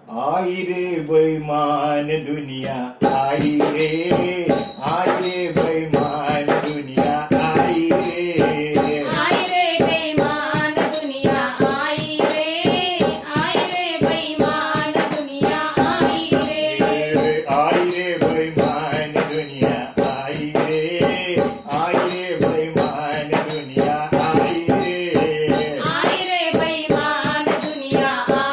आई रे बेईमान दुनिया आई रे बेईमान दुनिया आई रे बेईमान दुनिया आई बेईमान दुनिया आई बेईमान दुनिया आई बेईमान दुनिया आई बेईमान दुनिया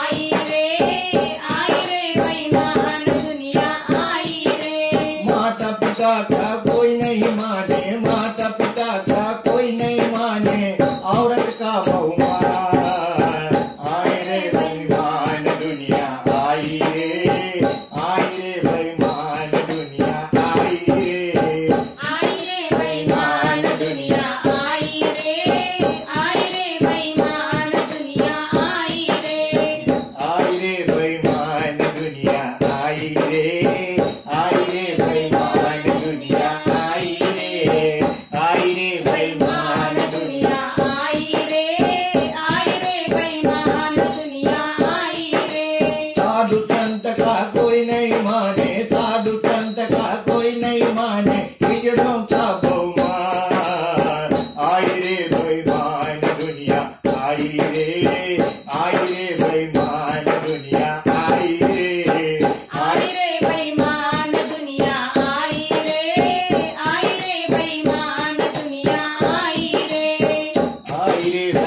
बेईमान दुनिया आई माता पिता का कोई नहीं माने, माता पिता का कोई नहीं माने, औरत का बहुमान। आए रे बेईमान दुनिया आई रे बेईमान दुनिया आई बेईमान दुनिया आई बेईमान दुनिया आई बेईमान दुनिया आई बेईमान दुनिया आई बेईमान दुनिया बेईमान दुनिया आई साधु संत का कोई नहीं माने, साधु संत का कोई नहीं माने, हिजड़ों का बहुमान। आई रे बेईमान दुनिया आई रे बेईमान दुनिया आई बेईमान दुनिया आई बेईमान दुनिया आई रे